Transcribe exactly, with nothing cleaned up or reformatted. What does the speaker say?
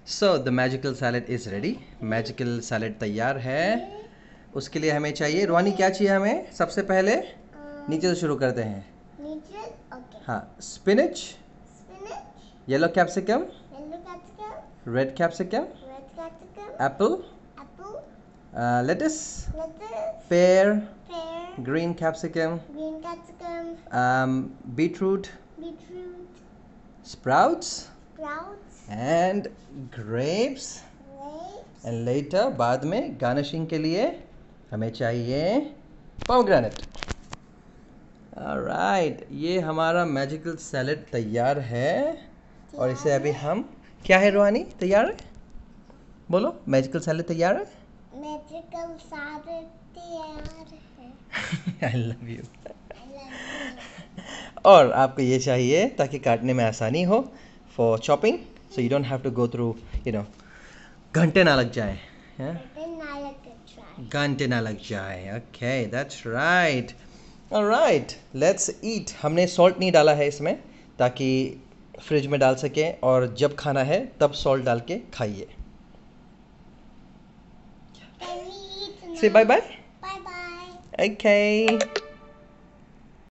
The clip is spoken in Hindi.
So the magical salad is ready. Magical salad तैयार है। उसके लिए हमें चाहिए, रोहानी क्या चाहिए हमें? सबसे पहले नीचे से शुरू करते हैं। नीचे, ओके। हाँ, spinach, spinach, yellow capsicum, yellow capsicum, red capsicum, red capsicum, apple, apple, lettuce, lettuce, pear, pear, green capsicum, green capsicum, um, beetroot, beetroot, sprouts, sprouts, and grapes, grapes, and later बाद में गार्निशिंग के लिए हमें चाहिए pomegranate। ऑलराइट, ये हमारा मैजिकल सैलेड तैयार है और इसे अभी हम, क्या है रोहानी, तैयार है? बोलो, मैजिकल सैलेड तैयार है? मैजिकल सैलेड तैयार है। I love you. और आपको ये चाहिए ताकि काटने में आसानी हो, for chopping, so you don't have to go through, you know, घंटे ना लग जाए। घंटे ना लग जाए। Okay, that's right. Alright, let's eat. हमने सॉल्ट नहीं डाला है इसमें ताकि फ्रिज में डाल सकें और जब खाना है तब सॉल्ट डाल के खाइए। Say bye bye. Bye bye. Okay.